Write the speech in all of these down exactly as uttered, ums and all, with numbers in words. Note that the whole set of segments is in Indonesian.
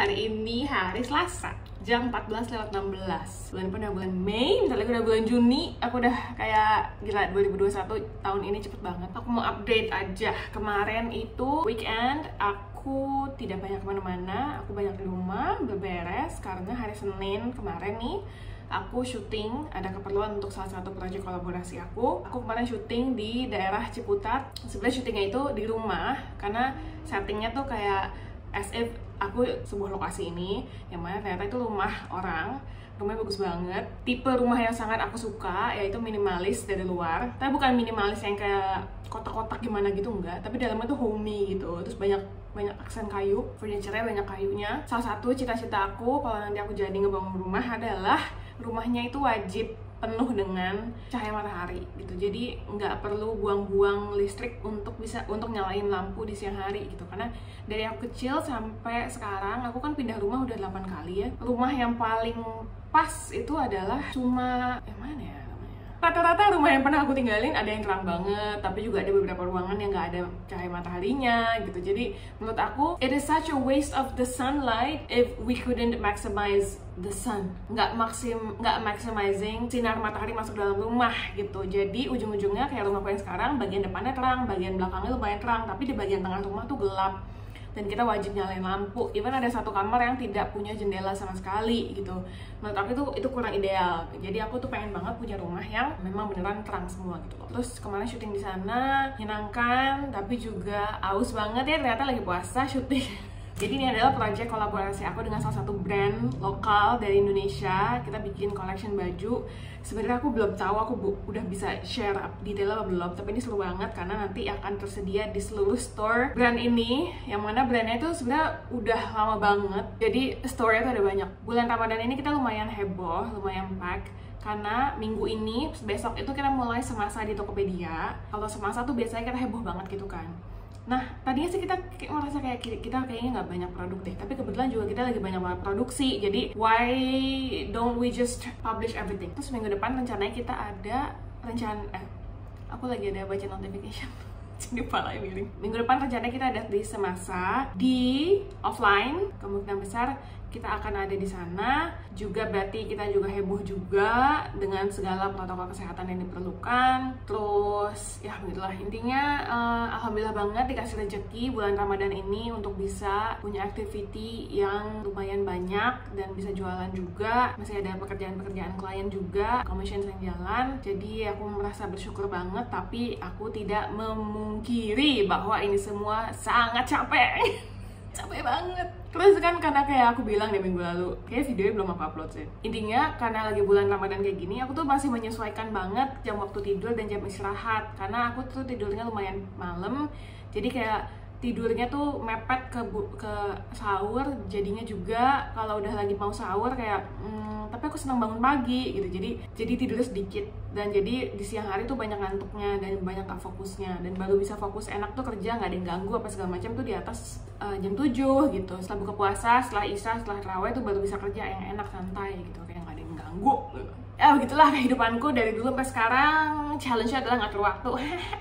Hari ini hari Selasa, jam empat belas lewat enam belas. Bulan depan udah bulan Mei, bentar lagi udah bulan Juni. Aku udah kayak gila, dua ribu dua puluh satu tahun ini cepet banget. Aku mau update aja. Kemarin itu weekend, aku tidak banyak kemana-mana. Aku banyak di rumah, berberes. Karena hari Senin kemarin nih, aku syuting, ada keperluan untuk salah satu proyek kolaborasi aku. Aku kemarin syuting di daerah Ciputat. Sebenarnya syutingnya itu di rumah, karena settingnya tuh kayak as if aku sebuah lokasi ini, yang mana ternyata itu rumah orang. Rumahnya bagus banget, tipe rumah yang sangat aku suka, yaitu minimalis dari luar. Tapi bukan minimalis yang kayak kotak-kotak gimana gitu, enggak. Tapi dalamnya tuh homey gitu, terus banyak banyak aksen kayu, furniture-nya banyak kayunya. Salah satu cita-cita aku kalau nanti aku jadi ngebangun rumah adalah rumahnya itu wajib penuh dengan cahaya matahari gitu. Jadi nggak perlu buang-buang listrik untuk bisa untuk nyalain lampu di siang hari gitu. Karena dari aku kecil sampai sekarang, aku kan pindah rumah udah delapan kali ya. Rumah yang paling pas itu adalah cuma eh mana ya namanya? Rata-rata rumah yang pernah aku tinggalin ada yang terang banget, tapi juga ada beberapa ruangan yang nggak ada cahaya mataharinya gitu. Jadi menurut aku it is such a waste of the sunlight if we couldn't maximize the sun, nggak maksim nggak maximizing sinar matahari masuk dalam rumah gitu. Jadi ujung-ujungnya kayak rumahku yang sekarang, bagian depannya terang, bagian belakangnya lumayan terang, tapi di bagian tengah rumah tuh gelap. Dan kita wajib nyalain lampu. Even ada satu kamar yang tidak punya jendela sama sekali gitu. Menurut aku itu itu kurang ideal. Jadi aku tuh pengen banget punya rumah yang memang beneran terang semua gitu loh. Terus kemarin syuting di sana menyenangkan, tapi juga aus banget ya, ternyata lagi puasa syuting. Jadi ini adalah proyek kolaborasi aku dengan salah satu brand lokal dari Indonesia. Kita bikin collection baju. Sebenarnya aku belum tahu aku bu udah bisa share detail apa belum, tapi ini seru banget karena nanti akan tersedia di seluruh store brand ini. Yang mana brandnya itu sebenarnya udah lama banget. Jadi store-nya tuh ada banyak. Bulan Ramadan ini kita lumayan heboh, lumayan pack. Karena minggu ini, besok itu kita mulai semasa di Tokopedia. Kalau semasa tuh biasanya kita heboh banget gitu kan. Nah, tadinya sih kita kayak merasa kayak kita kayaknya nggak banyak produk deh. Tapi kebetulan juga kita lagi banyak banget produksi. Jadi, why don't we just publish everything? Terus minggu depan rencananya kita ada rencana... Eh, aku lagi ada baca notification. Jadi palanya miring. Minggu depan rencananya kita ada di Semasa, di offline. Kemungkinan besar kita akan ada di sana. Juga berarti kita juga heboh juga dengan segala protokol kesehatan yang diperlukan. Terus ya begitulah intinya. uh, Alhamdulillah banget dikasih rezeki bulan Ramadan ini untuk bisa punya activity yang lumayan banyak dan bisa jualan juga. Masih ada pekerjaan-pekerjaan klien juga, commission yang jalan. Jadi aku merasa bersyukur banget, tapi aku tidak memungkiri bahwa ini semua sangat capek. Capek banget. Terus kan karena kayak aku bilang di minggu lalu, kayak videonya belum aku upload sih. Intinya karena lagi bulan Ramadan kayak gini, aku tuh masih menyesuaikan banget jam waktu tidur dan jam istirahat. Karena aku tuh tidurnya lumayan malam, jadi kayak tidurnya tuh mepet ke ke sahur. Jadinya juga kalau udah lagi mau sahur kayak hmm, tapi aku senang bangun pagi gitu. Jadi jadi tidurnya sedikit, dan jadi di siang hari tuh banyak ngantuknya dan banyak gak fokusnya, dan baru bisa fokus enak tuh kerja nggak ada yang ganggu apa segala macam tuh di atas uh, jam tujuh gitu. Setelah buka puasa, setelah isya, setelah tarawih tuh baru bisa kerja yang enak santai gitu, kayak nggak ada yang ganggu gitu. Ya begitulah kehidupanku dari dulu sampai sekarang. Challenge-nya adalah ngatur waktu.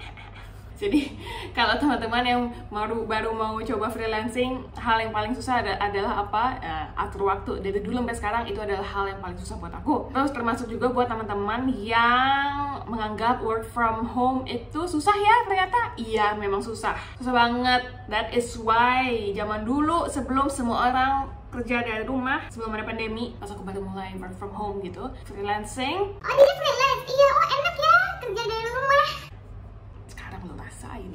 Jadi kalau teman-teman yang baru baru mau coba freelancing, hal yang paling susah ada, adalah apa? Ya, atur waktu. Dari dulu sampai sekarang itu adalah hal yang paling susah buat aku. Terus termasuk juga buat teman-teman yang menganggap work from home itu susah ya, ternyata iya memang susah. Susah banget. That is why zaman dulu sebelum semua orang kerja dari rumah, sebelum ada pandemi, pas aku baru mulai work from home gitu, freelancing. Oh dia freelance? Iya, oh enak ya kerja dari rumah. Lo rasain.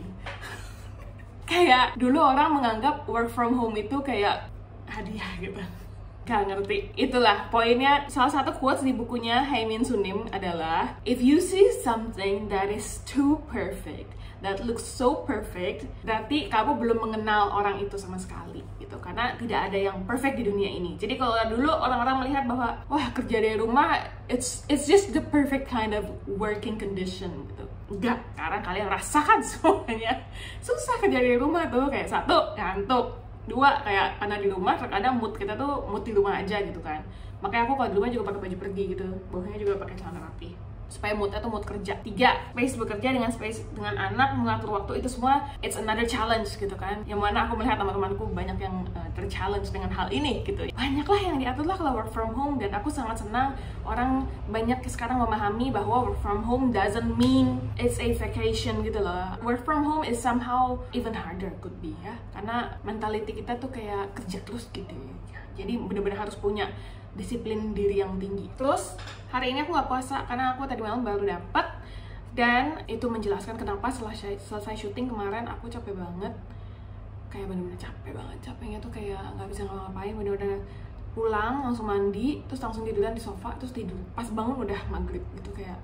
Kayak dulu orang menganggap work from home itu kayak hadiah gitu. Gak ngerti. Itulah poinnya. Salah satu quotes di bukunya Haemin Sunim adalah, if you see something that is too perfect, that looks so perfect, berarti kamu belum mengenal orang itu sama sekali gitu. Karena tidak ada yang perfect di dunia ini. Jadi kalau dulu orang-orang melihat bahwa wah kerja dari rumah it's it's just the perfect kind of working condition gitu. Enggak, sekarang kalian rasakan semuanya. Susah kerja di rumah tuh, kayak satu, ngantuk. Dua, kayak karena di rumah terkadang mood kita tuh mood di rumah aja gitu kan. Makanya aku kalau di rumah juga pakai baju pergi gitu. Bawahnya juga pakai celana rapi. supaya moodnya tuh mood kerja. Tiga, space bekerja dengan space dengan anak, mengatur waktu, itu semua it's another challenge gitu kan, yang mana aku melihat teman-temanku banyak yang uh, berchallenge dengan hal ini gitu. Banyak lah yang diatur lah kalau work from home, dan aku sangat senang orang banyak sekarang memahami bahwa work from home doesn't mean it's a vacation gitu loh. Work from home is somehow even harder could be ya, karena mentality kita tuh kayak kerja terus gitu. Jadi benar-benar harus punya disiplin diri yang tinggi. Terus hari ini aku nggak puasa karena aku tadi malam baru dapet, dan itu menjelaskan kenapa selesai selesai syuting kemarin aku capek banget, kayak bener-bener capek banget. Capeknya tuh kayak nggak bisa ngapa-ngapain, bener-bener pulang langsung mandi terus langsung tiduran di sofa terus tidur. Pas bangun udah maghrib gitu kayak.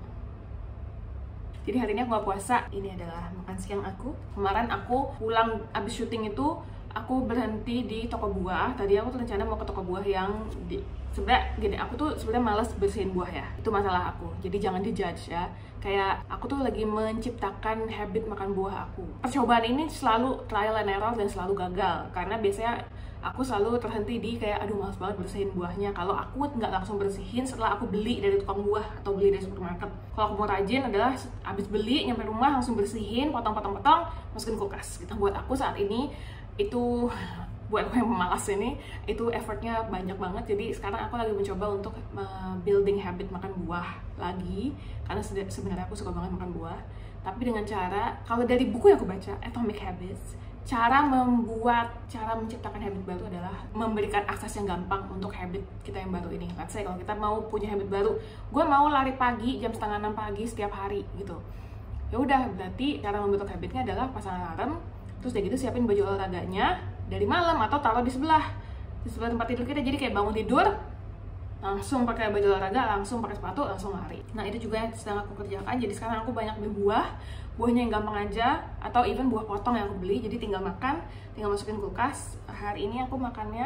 Jadi hari ini aku nggak puasa. Ini adalah makan siang aku. Kemarin aku pulang abis syuting itu aku berhenti di toko buah. Tadi aku tuh rencana mau ke toko buah yang di sebenarnya gini, aku tuh sebenarnya malas bersihin buah ya. Itu masalah aku. Jadi jangan dijudge ya. Kayak aku tuh lagi menciptakan habit makan buah aku. Percobaan ini selalu trial and error dan selalu gagal, karena biasanya aku selalu terhenti di kayak aduh malas banget bersihin buahnya. Kalau aku nggak langsung bersihin setelah aku beli dari tukang buah atau beli dari supermarket. Kalau aku mau rajin adalah abis beli nyampe rumah langsung bersihin, potong-potong-potong, masukin kulkas gitu. Buat aku saat ini itu, buat aku yang pemalas ini, itu effortnya banyak banget. Jadi sekarang aku lagi mencoba untuk uh, building habit makan buah lagi, karena sebenarnya aku suka banget makan buah, tapi dengan cara, kalau dari buku yang aku baca, Atomic Habits, cara membuat, cara menciptakan habit baru adalah memberikan akses yang gampang untuk habit kita yang baru ini. Let's say kalau kita mau punya habit baru, gue mau lari pagi jam setengah enam pagi setiap hari gitu, ya udah, berarti cara membentuk habitnya adalah pasang alarm, terus udah gitu siapin baju olahraganya dari malam atau taruh di sebelah di sebelah tempat tidur kita. Jadi kayak bangun tidur langsung pakai baju olahraga, langsung pakai sepatu, langsung lari. Nah itu juga yang sedang aku kerjakan. Jadi sekarang aku banyak beli buah, buahnya yang gampang aja, atau even buah potong yang aku beli. Jadi tinggal makan, tinggal masukin kulkas. Hari ini aku makannya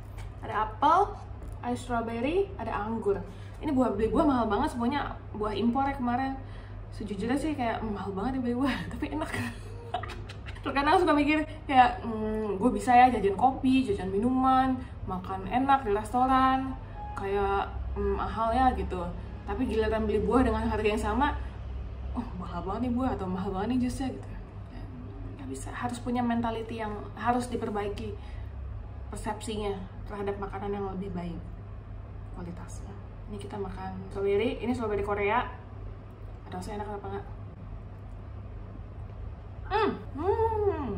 ada apel, ada strawberry, ada anggur. Ini buah beli buah mahal banget, semuanya buah impor ya kemarin. Sejujurnya sih kayak mahal banget ya beli buah, tapi enak. Terkadang aku suka mikir kayak hmm, gue bisa ya jajan kopi, jajan minuman, makan enak di restoran, kayak hmm, mahal ya gitu. Tapi giliran beli buah dengan harga yang sama, oh mahal banget nih buah atau mahal banget nih jusnya gitu. Gak bisa, harus punya mentality yang harus diperbaiki, persepsinya terhadap makanan yang lebih baik kualitasnya. Ini kita makan strawberry, ini strawberry Korea. Ada rasa enak apa enggak? Hmm, hmm,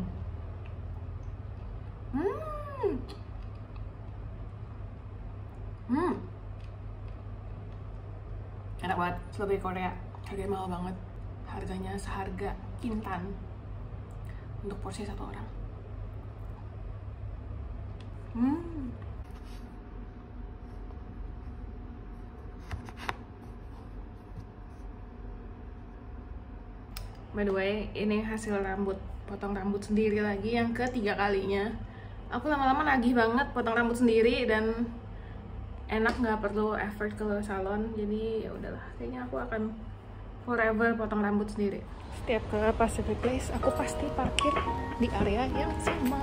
hmm, hmm, enak banget. Strawberry Korea, harganya mahal banget. Harganya seharga Kintan untuk porsi satu orang. Hmm. By the way, ini hasil rambut, potong rambut sendiri lagi yang ketiga kalinya. Aku lama-lama nagih banget potong rambut sendiri dan enak, nggak perlu effort ke salon. Jadi ya udahlah, kayaknya aku akan forever potong rambut sendiri. Setiap ke Pacific Place, aku pasti parkir di area yang sama.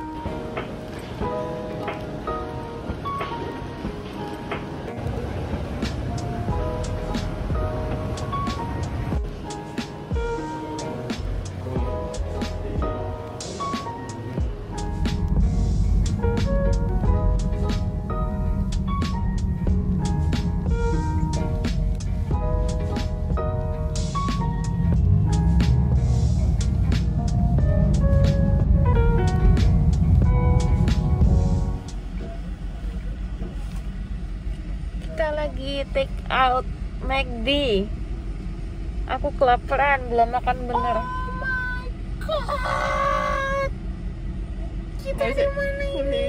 Lagi take out McD. Aku kelaparan, belum makan bener. Oh my god, kita di mana ini?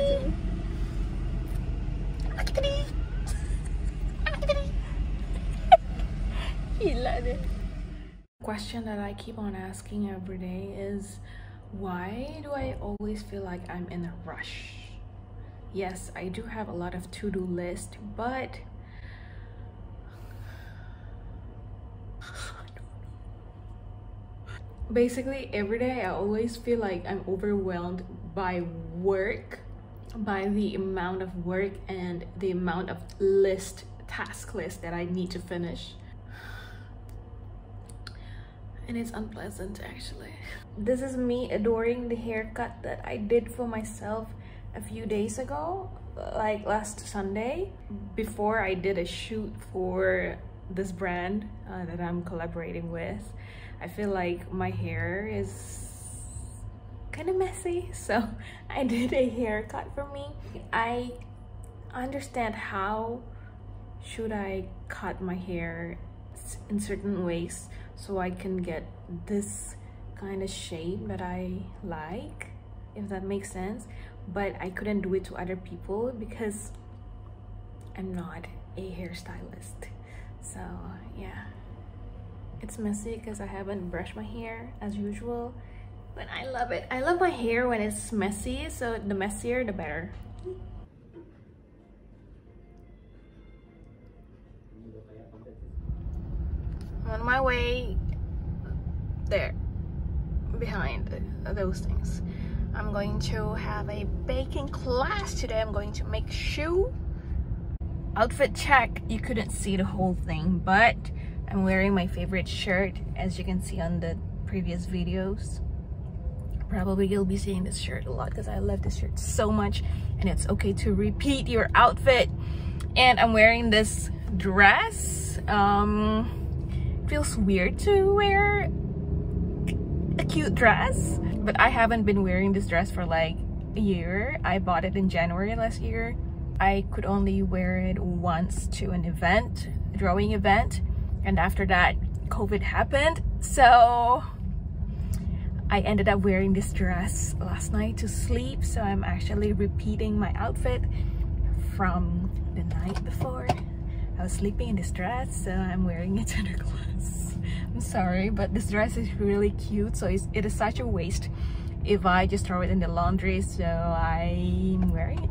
Kita di kita di gila deh. Question that I keep on asking every day is, why do I always feel like I'm in a rush? Yes, I do have a lot of to-do list, but basically every day I always feel like I'm overwhelmed by work, by the amount of work and the amount of list, task list that I need to finish. And it's unpleasant actually. This is me adoring the haircut that I did for myself a few days ago, like last Sunday, before I did a shoot for this brand uh, that I'm collaborating with. I feel like my hair is kind of messy, so I did a haircut for me. I understand how should I cut my hair in certain ways so I can get this kind of shape that I like, if that makes sense, but I couldn't do it to other people because I'm not a hairstylist. So yeah, it's messy because I haven't brushed my hair as usual, but I love it. I love my hair when it's messy, so the messier the better. I'm on my way there, behind those things. I'm going to have a baking class today. I'm going to make shoe. Outfit check. You couldn't see the whole thing, but I'm wearing my favorite shirt, as you can see on the previous videos. Probably you'll be seeing this shirt a lot because I love this shirt so much, and it's okay to repeat your outfit. And I'm wearing this dress. Um, it feels weird to wear a cute dress, but I haven't been wearing this dress for like a year. I bought it in January last year. I could only wear it once to an event, a drawing event, and after that COVID happened, so I ended up wearing this dress last night to sleep. So I'm actually repeating my outfit from the night before. I was sleeping in this dress, so I'm wearing it to the class. I'm sorry, but this dress is really cute, so it's, it is such a waste if I just throw it in the laundry, so I'm wearing